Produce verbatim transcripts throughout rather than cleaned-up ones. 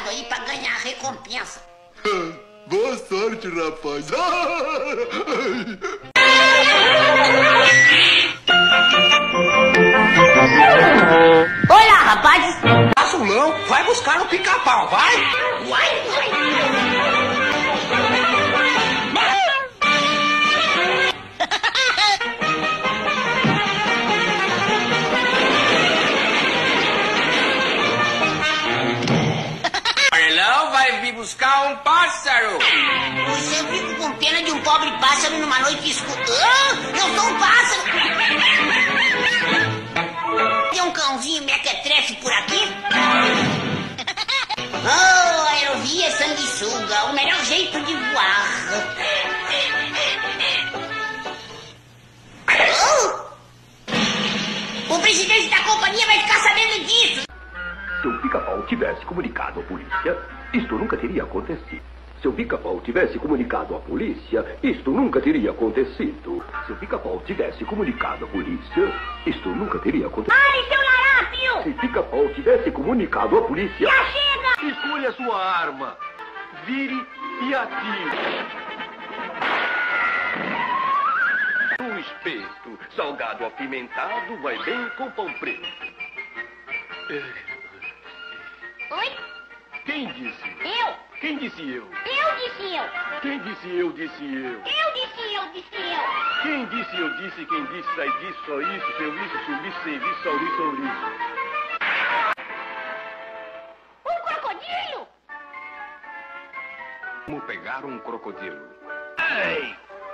cuidado aí pra ganhar a recompensa. Boa sorte, rapaz. Olá, rapazes. Azulão, vai buscar no pica-pau, vai. Vai, vai. Amarelão vai vir buscar um pássaro. Você fica com pena de um pobre pássaro numa noite escura. Ah, eu sou um pássaro. Tem um cãozinho mequetrefe por aqui? Oh, aerovia sanguessuga, o melhor jeito de voar. Oh! O presidente da companhia vai ficar sabendo disso. Se o Pica-Pau tivesse comunicado à polícia, isto nunca teria acontecido. Se o Pica-Pau tivesse comunicado à polícia, isto nunca teria acontecido. Se o Pica-Pau tivesse comunicado à polícia, isto nunca teria acontecido. Pare, seu larápio! Se o Pica-Pau tivesse comunicado à polícia... Já chega! Escolha sua arma. Vire e atire. Um espeto salgado apimentado vai bem com pão preto. Oi? Quem disse? Eu! Quem disse eu? Eu disse eu! Quem disse eu, disse eu? Eu disse eu, disse eu! Quem disse eu, disse, quem disse, sai disso, só isso, seu isso, suliço, sem visto, sauriço, ouriço. Um crocodilo! Como pegar um crocodilo? Ei!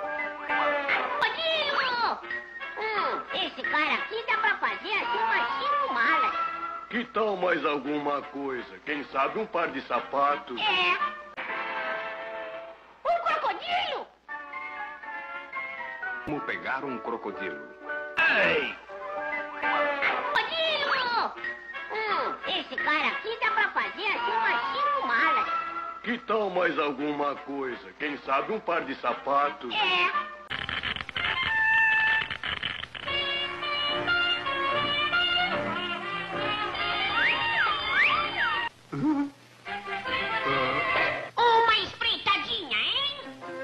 Crocodilo! Hum, esse cara aqui dá pra fazer assim umas cinco malas. Que tal mais alguma coisa? Quem sabe um par de sapatos? É. Um crocodilo! Como pegar um crocodilo? Ei! Crocodilo! Hum, esse cara aqui dá pra fazer assim umas cinco malas. Que tal mais alguma coisa? Quem sabe um par de sapatos? É. Uma espreitadinha, hein?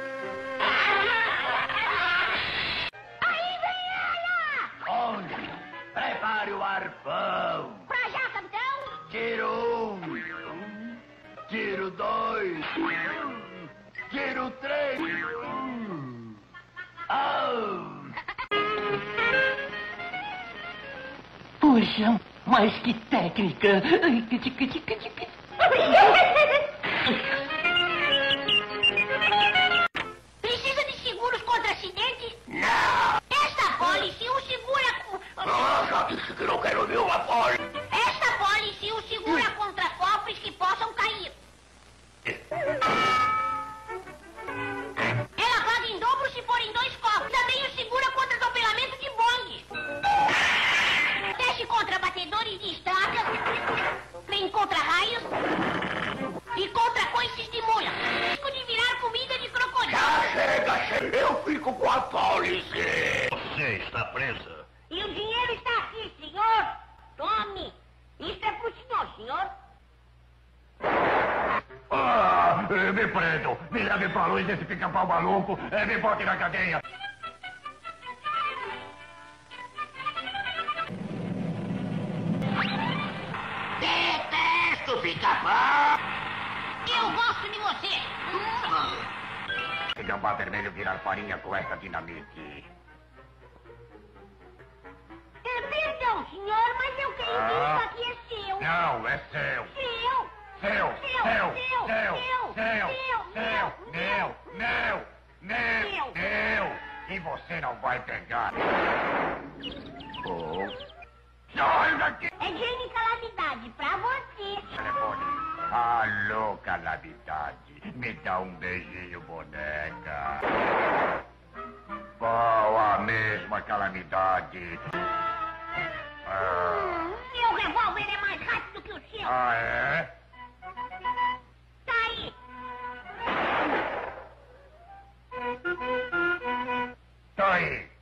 Aí vem ela! Onde? Prepare o arpão. Pra já, capitão! Tiro um. Tiro dois. Tiro três. Oh. Puxa, mas que técnica! Precisa de seguros contra acidentes? Não. Esta policy o segura com... Nossa, disse que não quero nenhuma folha. Esta policy o segura contra cofres que possam cair. Ela paga em dobro se forem dois cofres. Também o segura contra atropelamento de bonde. Teste contra batedores de estrada. Vem contra raios. E contra coices de mula. Risco de virar comida de crocodilo. Já chega, chega. Eu fico com a policy. Você está presa. E o dinheiro está aqui, senhor. Tome. Isso é pro senhor, senhor. Ah, me prendam. Me levem pra luz desse pica-pau maluco. É, me botem na cadeia. Detesto pica-pau. Eu gosto de você. Se Gambá Vermelho virar farinha com essa dinamite. É, perdão, senhor, mas eu creio que isso aqui é seu. Não, é seu. Seu. Seu, Seu, seu, seu, seu, seu, seu, seu, seu, meu, meu, meu, Meu. meu. E você não vai pegar. Oh. Sai daqui. É Jane Calamidade, pra você. Telefone. Alô, Calamidade. Me dá um beijinho, boneca. Qual a mesma Calamidade? Ah, Meu revólver é mais rápido que o seu. ah é? Tá aí. Tá aí.